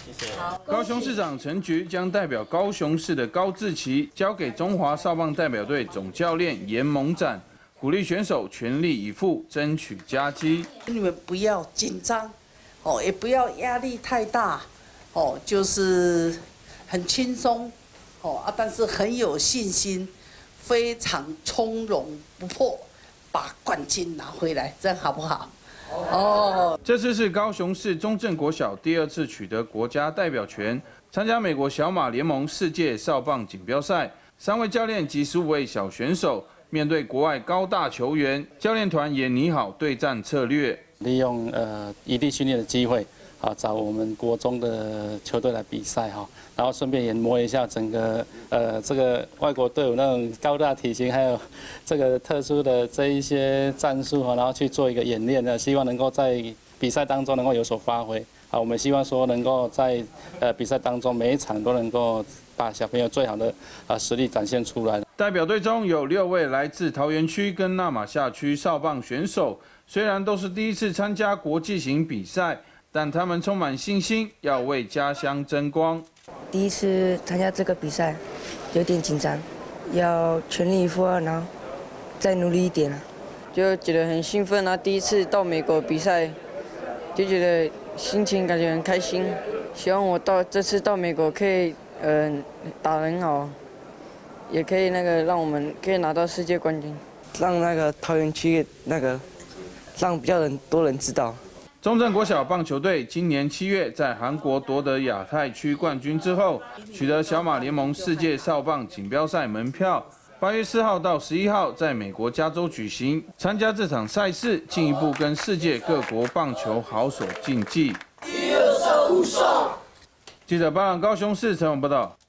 谢谢。 高雄市长陈菊将代表高雄市的高志奇交给中华少棒代表队总教练严蒙展，鼓励选手全力以赴，争取佳绩。 你们不要紧张，也不要压力太大，就是很轻松，但是很有信心，非常从容不迫，把冠军拿回来，这样好不好？ 这次是高雄市中正国小第2次取得国家代表权，参加美国小马联盟世界少棒锦标赛。3位教练及15位小选手面对国外高大球员，教练团也拟好对战策略， 利用异地训练的机会，找我们国中的球队来比赛哈，然后顺便也磨一下整个这个外国队伍那种高大体型，还有这个特殊的这一些战术哈，然后去做一个演练呢，希望能够在比赛当中能够有所发挥。我们希望说能够在比赛当中每一场都能够把小朋友最好的实力展现出来。 代表队中有6位来自桃园区跟那玛夏区少棒选手，虽然都是第1次参加国际型比赛，但他们充满信心，要为家乡争光。 第1次参加这个比赛，有点紧张，要全力以赴然后再努力一点了。 就觉得很兴奋啊！第1次到美国比赛，就觉得心情感觉很开心。希望我这次到美国可以打得很好，也可以让我们可以拿到世界冠军， 让桃园区让比较多人知道。 中正国小棒球队今年7月在韩国夺得亚太区冠军之后，取得小马联盟世界少棒锦标赛门票。8月4号到11号在美国加州举行，参加这场赛事，进一步跟世界各国棒球好手竞技。记者报道，高雄市陈永报道。